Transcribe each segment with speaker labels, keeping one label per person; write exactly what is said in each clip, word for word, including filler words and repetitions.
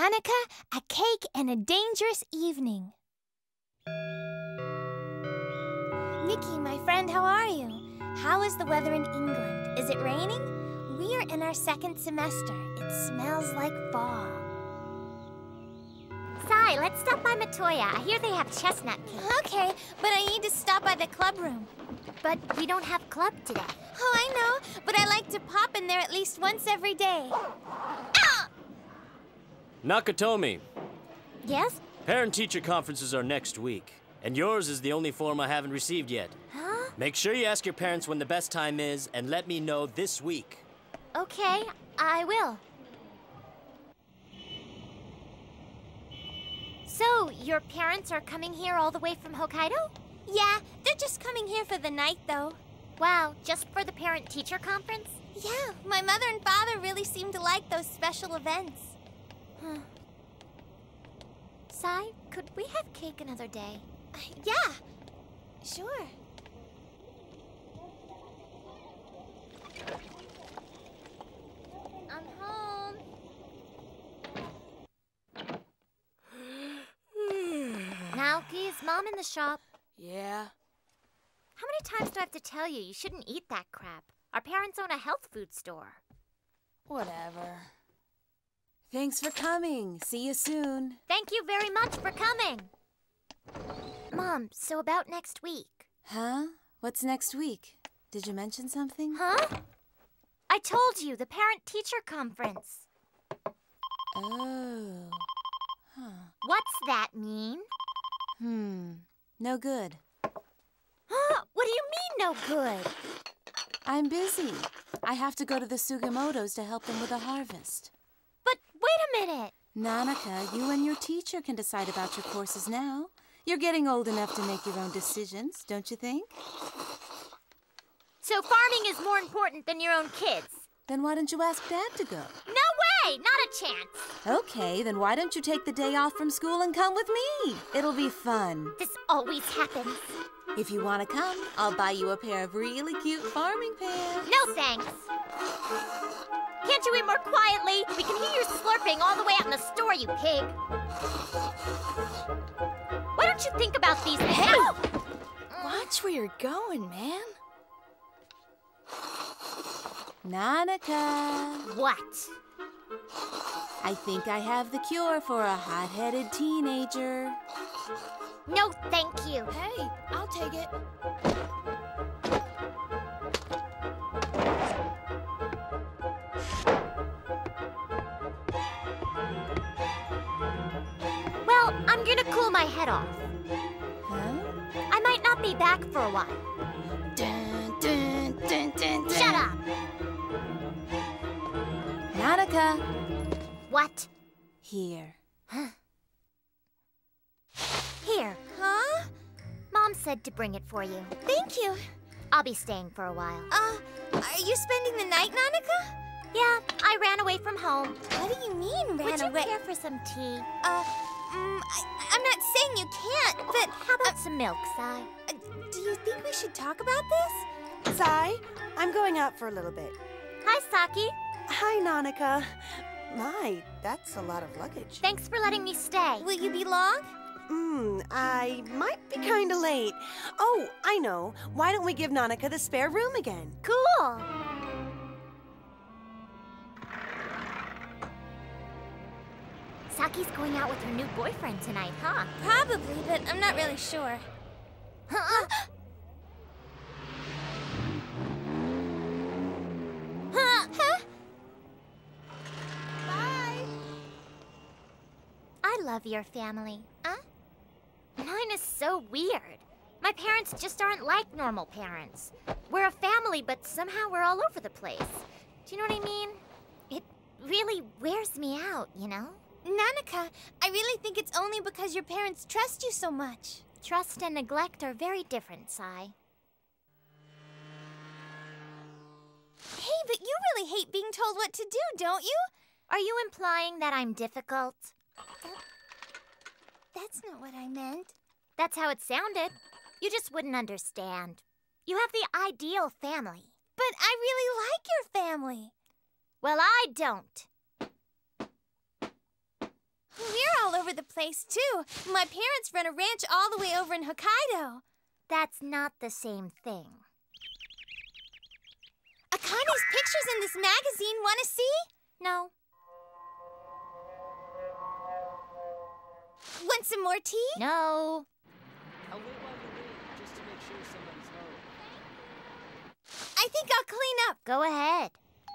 Speaker 1: Nanaka, a cake, and a dangerous evening. Nikki, my friend, how are you? How is the weather in England? Is it raining? We are in our second semester. It smells like fall.
Speaker 2: Sai, let's stop by Matoya. I hear they have chestnut cake.
Speaker 1: Okay, but I need to stop by the club room.
Speaker 2: But we don't have club today.
Speaker 1: Oh, I know, but I like to pop in there at least once every day. Ah!
Speaker 3: Nakatomi.
Speaker 2: Yes?
Speaker 3: Parent-teacher conferences are next week, and yours is the only form I haven't received yet.
Speaker 2: Huh?
Speaker 3: Make sure you ask your parents when the best time is, and let me know this week.
Speaker 2: Okay, I will. So, your parents are coming here all the way from Hokkaido?
Speaker 1: Yeah, they're just coming here for the night, though.
Speaker 2: Wow, just for the parent-teacher conference?
Speaker 1: Yeah, my mother and father really seem to like those special events.
Speaker 2: Huh. Sai, could we have cake another day?
Speaker 1: Uh, yeah, sure.
Speaker 2: I'm home. Naoki, is Mom in the shop?
Speaker 4: Yeah.
Speaker 2: How many times do I have to tell you you shouldn't eat that crap? Our parents own a health food store.
Speaker 4: Whatever. Thanks for coming. See you soon.
Speaker 2: Thank you very much for coming. Mom, so about next week.
Speaker 4: Huh? What's next week? Did you mention something?
Speaker 2: Huh? I told you, the parent-teacher conference.
Speaker 4: Oh. Huh.
Speaker 2: What's that mean?
Speaker 4: Hmm. No good.
Speaker 2: Huh? What do you mean, no good?
Speaker 4: I'm busy. I have to go to the Sugimotos to help them with the harvest.
Speaker 2: But wait a minute.
Speaker 4: Nanaka, you and your teacher can decide about your courses now. You're getting old enough to make your own decisions, don't you think?
Speaker 2: So farming is more important than your own kids?
Speaker 4: Then why don't you ask Dad to go?
Speaker 2: No way! Not a chance!
Speaker 4: Okay, then why don't you take the day off from school and come with me? It'll be fun.
Speaker 2: This always happens.
Speaker 4: If you want to come, I'll buy you a pair of really cute farming pants.
Speaker 2: No thanks. Can't you eat more quietly? We can hear you slurping all the way out in the store, you pig. Why don't you think about these things?
Speaker 4: Hey!
Speaker 2: Oh!
Speaker 4: Watch where you're going, man. Nanaka.
Speaker 2: What?
Speaker 4: I think I have the cure for a hot-headed teenager.
Speaker 2: No, thank you.
Speaker 1: Hey, I'll take it.
Speaker 2: Well, I'm gonna cool my head off.
Speaker 4: Huh?
Speaker 2: I might not be back for a while.
Speaker 4: Dun, dun, dun, dun, dun.
Speaker 2: Shut up!
Speaker 4: Nanaka.
Speaker 2: What?
Speaker 4: Here.
Speaker 2: Here.
Speaker 1: Huh?
Speaker 2: Mom said to bring it for you.
Speaker 1: Thank you.
Speaker 2: I'll be staying for a while.
Speaker 1: Uh, are you spending the night, Nanaka?
Speaker 2: Yeah, I ran away from home.
Speaker 1: What do you mean, ran
Speaker 2: Would you
Speaker 1: away?
Speaker 2: care for some tea?
Speaker 1: Uh, mm, I, I'm not saying you can't, but
Speaker 2: How about some milk, Sai?
Speaker 1: uh, do you think we should talk about this?
Speaker 5: Sai, I'm going out for a little bit.
Speaker 2: Hi, Saki.
Speaker 5: Hi, Nanaka. My, that's a lot of luggage.
Speaker 2: Thanks for letting me stay.
Speaker 1: Will you be long?
Speaker 5: Hmm, I might be kind of late. Oh, I know. Why don't we give Nanaka the spare room again?
Speaker 2: Cool. Saki's going out with her new boyfriend tonight, huh?
Speaker 1: Probably, but I'm not really sure.
Speaker 2: Huh?
Speaker 1: Huh? Huh? Bye.
Speaker 2: I love your family. Huh? Mine is so weird. My parents just aren't like normal parents. We're a family, but somehow we're all over the place. Do you know what I mean? It really wears me out, you know?
Speaker 1: Nanaka, I really think it's only because your parents trust you so much.
Speaker 2: Trust and neglect are very different, Sai.
Speaker 1: Hey, but you really hate being told what to do, don't you?
Speaker 2: Are you implying that I'm difficult?
Speaker 1: That's not what I meant.
Speaker 2: That's how it sounded. You just wouldn't understand. You have the ideal family.
Speaker 1: But I really like your family.
Speaker 2: Well, I don't.
Speaker 1: We're all over the place, too. My parents run a ranch all the way over in Hokkaido.
Speaker 2: That's not the same thing.
Speaker 1: Akane's pictures in this magazine. Want to see?
Speaker 2: No.
Speaker 1: Want some more tea?
Speaker 2: No.
Speaker 3: I'll wait while you wait, just to make sure somebody's home.
Speaker 1: I think I'll clean up.
Speaker 2: Go ahead.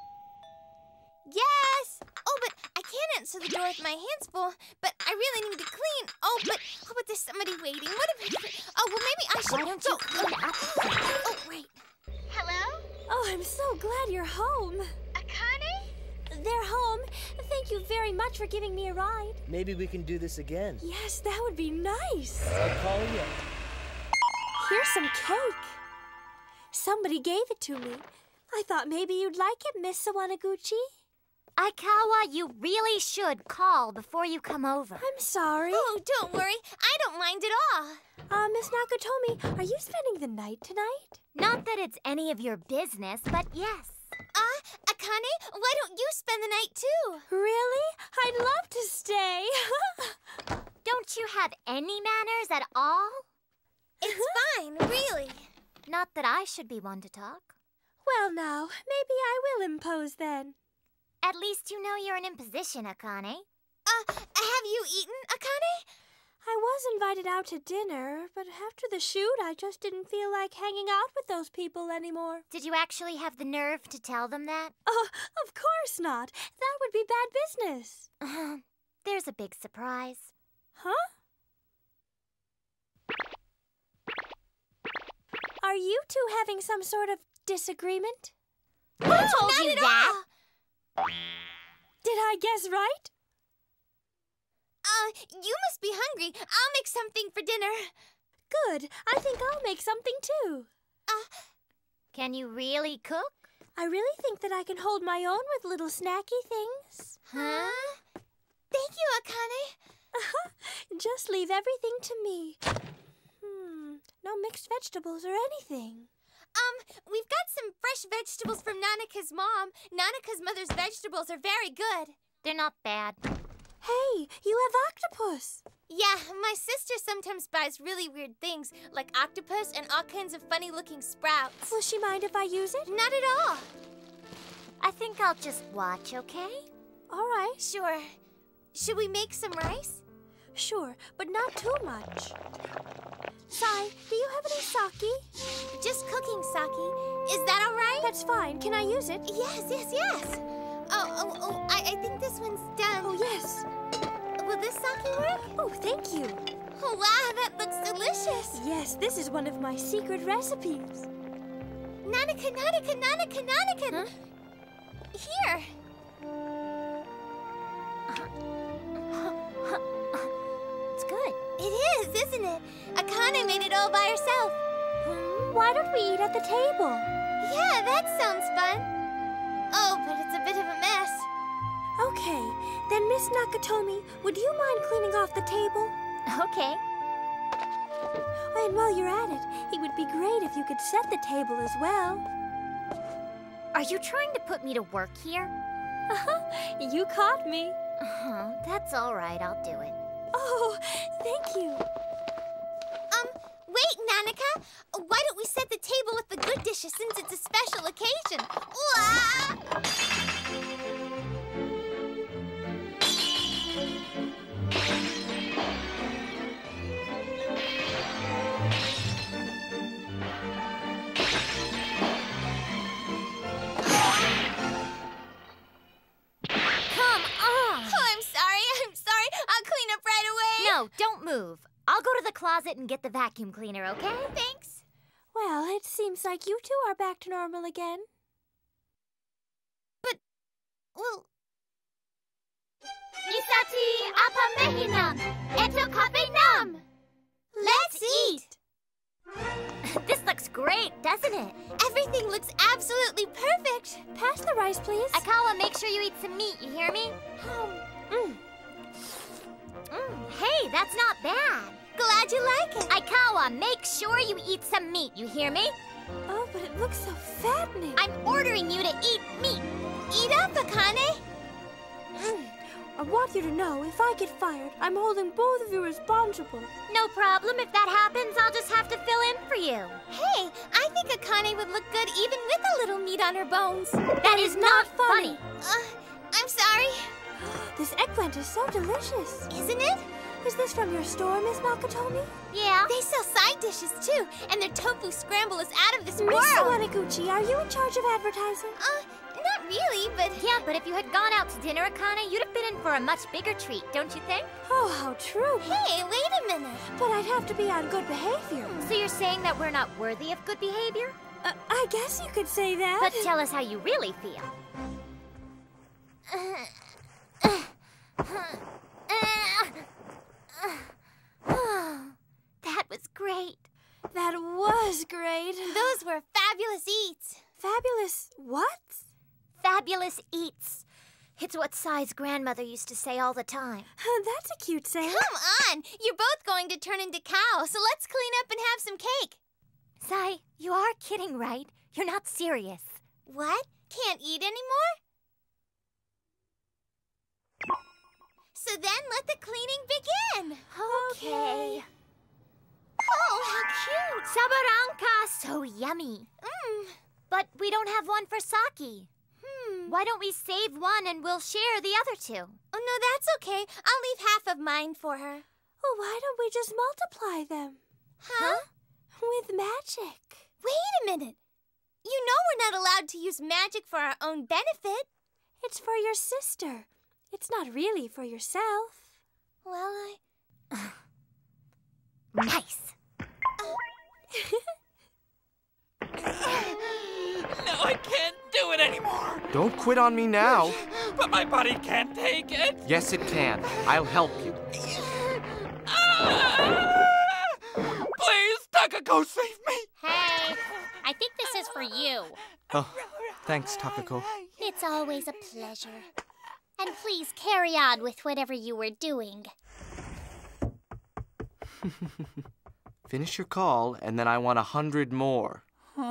Speaker 1: Yes! Oh, but I can't answer the door with my hands full. But I really need to clean. Oh, but oh, but there's somebody waiting. What if I... Oh, well, maybe I should...
Speaker 2: Why don't you
Speaker 1: go...
Speaker 2: clean up?
Speaker 1: Oh, right.
Speaker 6: Hello?
Speaker 7: Oh, I'm so glad you're home.
Speaker 6: Akane?
Speaker 7: They're home. Thank you very much for giving me a ride.
Speaker 8: Maybe we can do this again.
Speaker 7: Yes, that would be nice.
Speaker 8: I'll call you.
Speaker 7: Here's some cake. Somebody gave it to me. I thought maybe you'd like it, Miss Sawanaguchi.
Speaker 2: Aikawa, you really should call before you come over.
Speaker 7: I'm sorry.
Speaker 1: Oh, don't worry. I don't mind at all.
Speaker 7: Uh, Miss Nakatomi, are you spending the night tonight?
Speaker 2: Not that it's any of your business, but yes.
Speaker 1: Uh, Akane, why don't you spend the night, too?
Speaker 7: Really? I'd love to stay.
Speaker 2: Don't you have any manners at all?
Speaker 1: It's fine, really.
Speaker 2: Not that I should be one to talk.
Speaker 7: Well, now, maybe I will impose then.
Speaker 2: At least you know you're an imposition, Akane.
Speaker 1: Uh, have you eaten, Akane?
Speaker 7: I was invited out to dinner, but after the shoot, I just didn't feel like hanging out with those people anymore.
Speaker 2: Did you actually have the nerve to tell them that?
Speaker 7: Oh, of course not. That would be bad business.
Speaker 2: Uh, there's a big surprise.
Speaker 7: Huh? Are you two having some sort of disagreement?
Speaker 2: Who told
Speaker 1: not
Speaker 2: you
Speaker 1: at
Speaker 2: that?
Speaker 1: all.
Speaker 7: Did I guess right?
Speaker 1: Uh, you must be hungry. I'll make something for dinner.
Speaker 7: Good. I think I'll make something too.
Speaker 1: Uh,
Speaker 2: Can you really cook?
Speaker 7: I really think that I can hold my own with little snacky things.
Speaker 1: huh? Thank you, Akane.
Speaker 7: Just leave everything to me. Hmm, no mixed vegetables or anything.
Speaker 1: Um, we've got some fresh vegetables from Nanaka's mom. Nanaka's mother's vegetables are very good.
Speaker 2: They're not bad.
Speaker 7: Hey, you have octopus.
Speaker 1: Yeah, my sister sometimes buys really weird things, like octopus and all kinds of funny-looking sprouts.
Speaker 7: Will she mind if I use it?
Speaker 1: Not at all.
Speaker 2: I think I'll just watch, okay?
Speaker 7: All right.
Speaker 1: Sure. Should we make some rice?
Speaker 7: Sure, but not too much. Sai, do you have any sake?
Speaker 1: Just cooking sake. Is that all right?
Speaker 7: That's fine. Can I use it?
Speaker 1: Yes, yes, yes. Oh, oh, oh, I, I think this one's done.
Speaker 7: Oh, yes.
Speaker 1: Will this sake work?
Speaker 7: Oh, thank you.
Speaker 1: Oh, wow, that looks delicious.
Speaker 7: Yes, this is one of my secret recipes.
Speaker 1: Nanaka, Nanaka, Nanaka, Nanaka.
Speaker 2: Huh?
Speaker 1: Here.
Speaker 2: It's good.
Speaker 1: It is, isn't it? Akane made it all by herself.
Speaker 7: Hmm, why don't we eat at the table?
Speaker 1: Yeah, that sounds fun. Oh, but it's a bit of a mess.
Speaker 7: Okay, then Miss Nakatomi, would you mind cleaning off the table?
Speaker 2: Okay.
Speaker 7: And while you're at it, it would be great if you could set the table as well.
Speaker 2: Are you trying to put me to work here?
Speaker 7: Uh-huh, you caught me.
Speaker 2: Uh-huh, that's all right. I'll do it.
Speaker 7: Oh, thank you.
Speaker 1: Um, wait, Nanaka. Why don't we set the table with the good dishes since it's a special occasion? Wah!
Speaker 2: Come on!
Speaker 1: Oh, I'm sorry. I'm sorry. I'll clean up right away.
Speaker 2: No, don't move. I'll go to the closet and get the vacuum cleaner, okay?
Speaker 1: Thanks.
Speaker 7: Well, it seems like you two are back to normal again.
Speaker 1: Well,
Speaker 2: Isati apamehinam, eto kafeinam.
Speaker 1: let's eat.
Speaker 2: This looks great, doesn't it?
Speaker 1: Everything looks absolutely perfect.
Speaker 7: Pass the rice, please.
Speaker 2: Aikawa, make sure you eat some meat, you hear me?
Speaker 7: Mm.
Speaker 2: Mm, hey, that's not bad.
Speaker 1: Glad you like it.
Speaker 2: Aikawa, make sure you eat some meat, you hear me?
Speaker 7: Oh, but it looks so fattening.
Speaker 2: I'm ordering you to eat meat.
Speaker 1: Eat up, Akane.
Speaker 7: Mm. I want you to know, if I get fired, I'm holding both of you responsible.
Speaker 2: No problem. If that happens, I'll just have to fill in for you.
Speaker 1: Hey, I think Akane would look good even with a little meat on her bones.
Speaker 2: That is not funny.
Speaker 1: Uh, I'm sorry.
Speaker 7: This eggplant is so delicious.
Speaker 1: Isn't it?
Speaker 7: Is this from your store, Miss Nakatomi?
Speaker 2: Yeah.
Speaker 1: They sell side dishes too, and their tofu scramble is out of this
Speaker 7: Miss
Speaker 1: world.
Speaker 7: Sawanaguchi, are you in charge of advertising?
Speaker 1: Uh, not really, but...
Speaker 2: Yeah, but if you had gone out to dinner, Akane, you'd have been in for a much bigger treat, don't you think?
Speaker 7: Oh, how true.
Speaker 1: Hey, wait a minute.
Speaker 7: But I'd have to be on good behavior.
Speaker 2: So you're saying that we're not worthy of good behavior?
Speaker 7: Uh, I guess you could say that.
Speaker 2: But tell us how you really feel. That was great.
Speaker 7: That was great.
Speaker 1: Those were fabulous eats.
Speaker 7: Fabulous what?
Speaker 2: Fabulous eats. It's what Sai's grandmother used to say all the time.
Speaker 7: That's a cute saying.
Speaker 1: Come on! You're both going to turn into cows, so let's clean up and have some cake.
Speaker 2: Sai, you are kidding, right? You're not serious.
Speaker 1: What? Can't eat anymore? So then let the cleaning begin.
Speaker 2: Okay.
Speaker 1: Oh, how cute.
Speaker 2: Sabaranka, so yummy.
Speaker 1: Mmm.
Speaker 2: But we don't have one for Saki.
Speaker 1: Hmm.
Speaker 2: Why don't we save one and we'll share the other two?
Speaker 1: Oh, no, that's okay. I'll leave half of mine for her.
Speaker 7: Oh, why don't we just multiply them?
Speaker 1: Huh?
Speaker 7: With magic.
Speaker 1: Wait a minute. You know we're not allowed to use magic for our own benefit.
Speaker 7: It's for your sister. It's not really for yourself.
Speaker 1: Well, I...
Speaker 2: Nice.
Speaker 9: No, I can't do it anymore.
Speaker 10: Don't quit on me now.
Speaker 9: But my body can't take it.
Speaker 10: Yes, it can. I'll help you.
Speaker 9: Ah! Please, Takako, save me.
Speaker 11: Hey, I think this is for you.
Speaker 10: Oh, thanks, Takako.
Speaker 11: It's always a pleasure. And please carry on with whatever you were doing.
Speaker 10: Finish your call, and then I want a hundred more.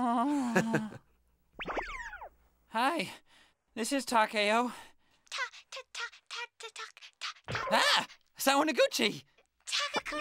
Speaker 9: Hi, this is Takeo.
Speaker 6: Ta ta ta ta ta ta ta.
Speaker 9: Ah, Sawanaguchi.
Speaker 1: Takakura?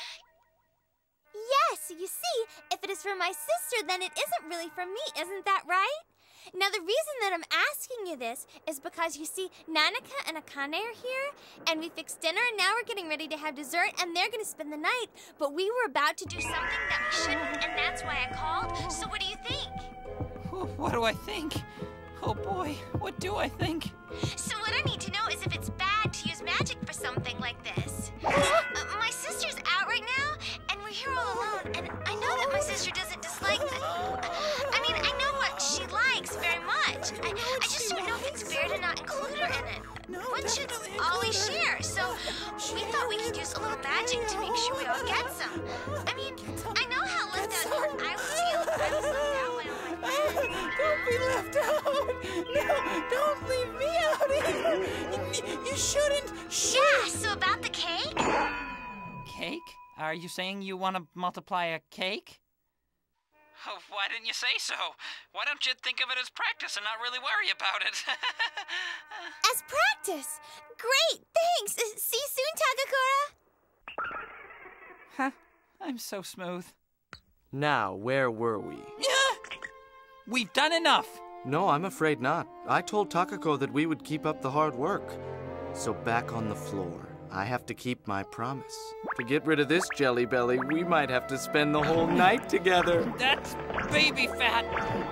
Speaker 1: Yes, you see, if it is for my sister, then it isn't really for me, isn't that right? Now, the reason that I'm asking you this is because, you see, Nanaka and Akane are here, and we fixed dinner, and now we're getting ready to have dessert, and they're going to spend the night. But we were about to do something that we shouldn't, and that's why I called. So what do you think?
Speaker 9: What do I think? Oh boy, what do I think?
Speaker 1: So what I need to know is if it's bad to use magic for something like this. uh, my sister's out right now, and we're here all alone, and I know that my sister doesn't dislike... Uh, I mean, I know what she likes very much. I, I just don't know if it's fair to not include her in it. One should always share, so we thought we could use a little magic to make sure we all get some. I mean, I know how left out I would feel if I was left out by all my friends.
Speaker 9: Don't be left out! No, don't leave me out either! You shouldn't!
Speaker 1: Yeah, so about the cake?
Speaker 9: Cake? Are you saying you want to multiply a cake? Oh, why didn't you say so? Why don't you think of it as practice and not really worry about it?
Speaker 1: As practice? Great, thanks! Uh, see you soon, Takakura!
Speaker 9: Huh? I'm so smooth.
Speaker 10: Now, where were we?
Speaker 9: We've done enough!
Speaker 10: No, I'm afraid not. I told Takako that we would keep up the hard work. So back on the floor. I have to keep my promise. To get rid of this jelly belly, we might have to spend the whole night together.
Speaker 9: That's baby fat!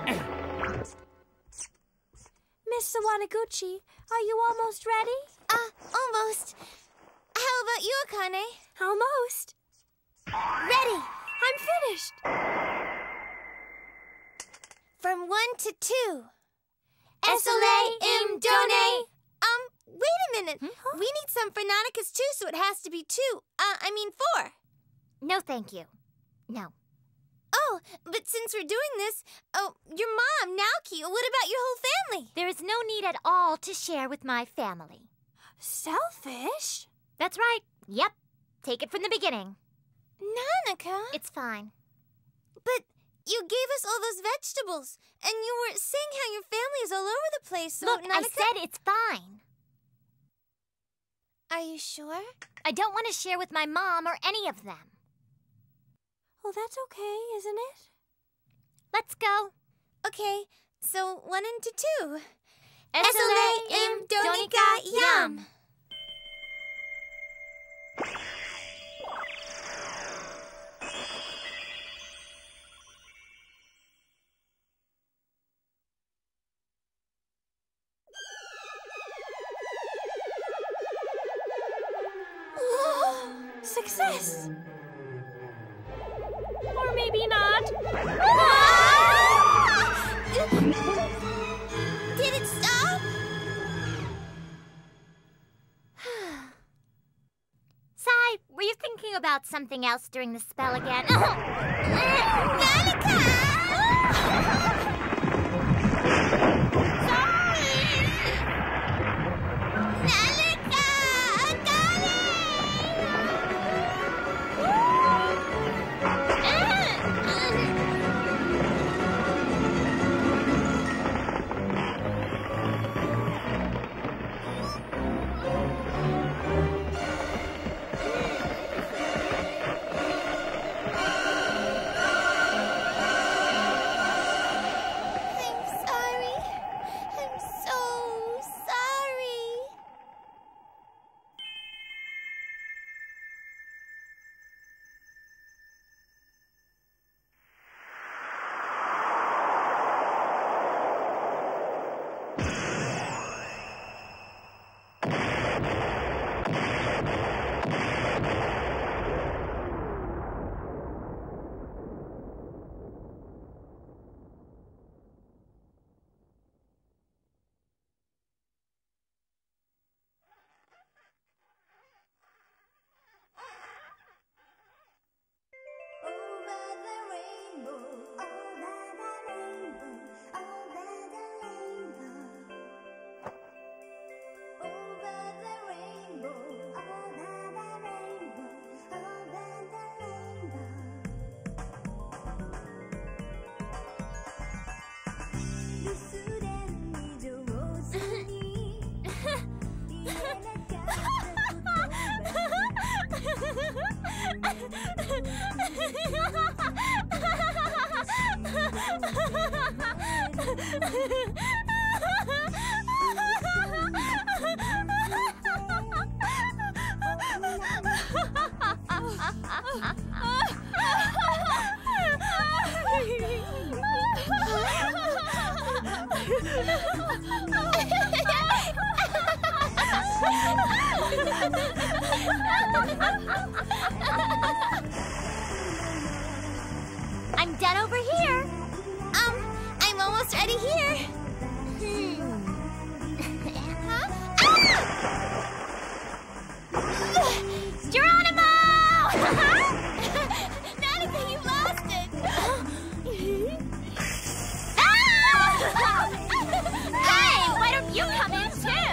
Speaker 7: Miss Sawanaguchi, are you almost ready?
Speaker 1: Uh, almost. How about you, Akane?
Speaker 7: Almost.
Speaker 1: Ready!
Speaker 7: I'm finished.
Speaker 1: From one to two.
Speaker 2: Esole im done.
Speaker 1: Um, wait a minute. Hmm? We need some for Nanaka's too, so it has to be two. Uh, I mean four.
Speaker 2: No, thank you. No.
Speaker 1: Oh, but since we're doing this, oh, your mom, Naoki, what about your whole family?
Speaker 2: There is no need at all to share with my family.
Speaker 7: Selfish?
Speaker 2: That's right. Yep. Take it from the beginning.
Speaker 1: Nanaka?
Speaker 2: It's fine.
Speaker 1: But you gave us all those vegetables, and you were saying how your family is all over the place, so
Speaker 2: Look,
Speaker 1: Nanaka...
Speaker 2: I said it's fine.
Speaker 1: Are you sure?
Speaker 2: I don't want to share with my mom or any of them.
Speaker 7: Oh, that's okay, isn't it?
Speaker 2: Let's go.
Speaker 1: Okay, so one into two.
Speaker 2: Esole im donika yam.
Speaker 7: Success! Or maybe not.
Speaker 1: Did it stop?
Speaker 2: Sai, were you thinking about something else during the spell again?
Speaker 1: Nanaka!
Speaker 2: I'm done over here.
Speaker 1: Um, I'm almost ready here. Huh? Ah!
Speaker 2: Geronimo!
Speaker 1: Nanaka, you lost it.
Speaker 2: Hey, why don't you come in too?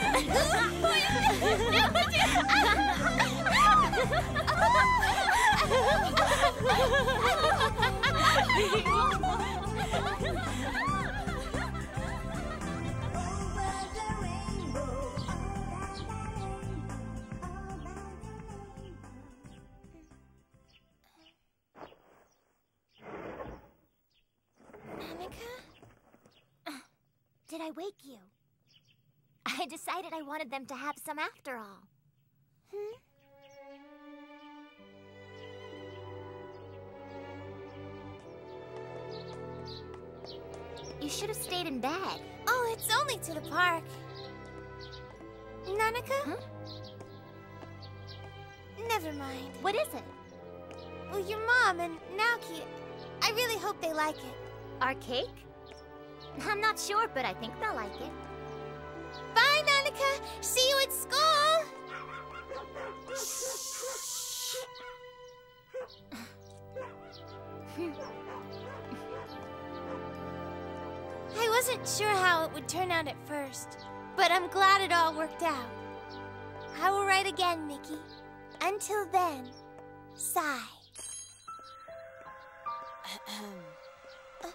Speaker 2: Did I wake you? I decided I wanted them to have some after all.
Speaker 1: Hmm?
Speaker 2: You should have stayed in bed.
Speaker 1: Oh, it's only to the park. Nanaka?
Speaker 2: Huh?
Speaker 1: Never mind.
Speaker 2: What is it?
Speaker 1: Well, your mom and Naoki, I really hope they like it.
Speaker 2: Our cake? I'm not sure, but I think they'll like it.
Speaker 1: Bye, Nanaka. See you at school. I wasn't sure how it would turn out at first, but I'm glad it all worked out. I will write again, Mickey. Until then, sigh. uh,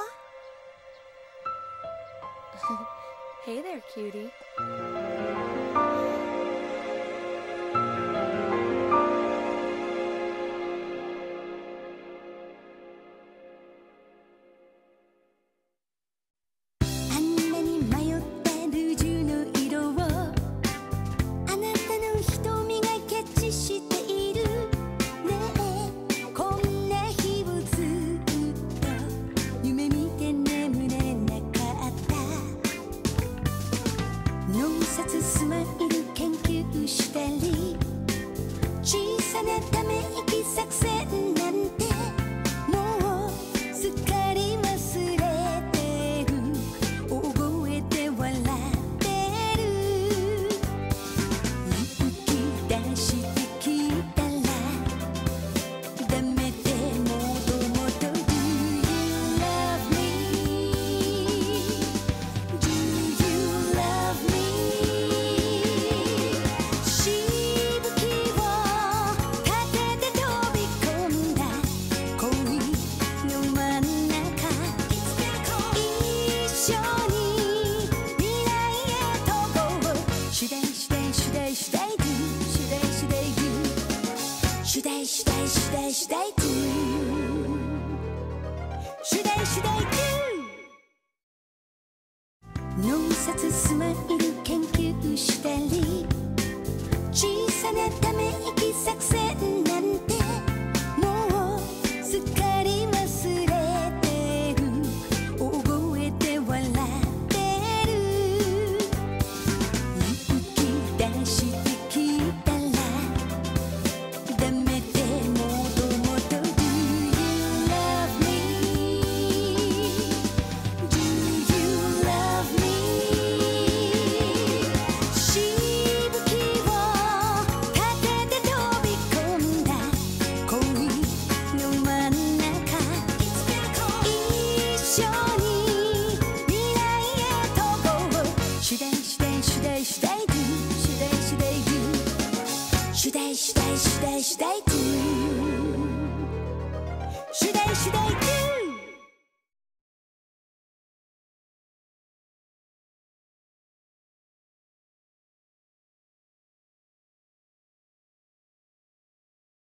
Speaker 1: what?
Speaker 4: Hey there, cutie.
Speaker 12: 脳殺スマイル研究したり小さなため息作戦なんてもうすっかり忘れてる大声で笑ってる勇気出してきたらダメでもともと Do you love me? Do you love me? しぶきを立てて飛び込んだ恋の真ん中一緒に未来へ飛ぼう Should I, should I, should I, should I do? Should I, should I do? Should I, should I, should I, should I do? Should I, should I do?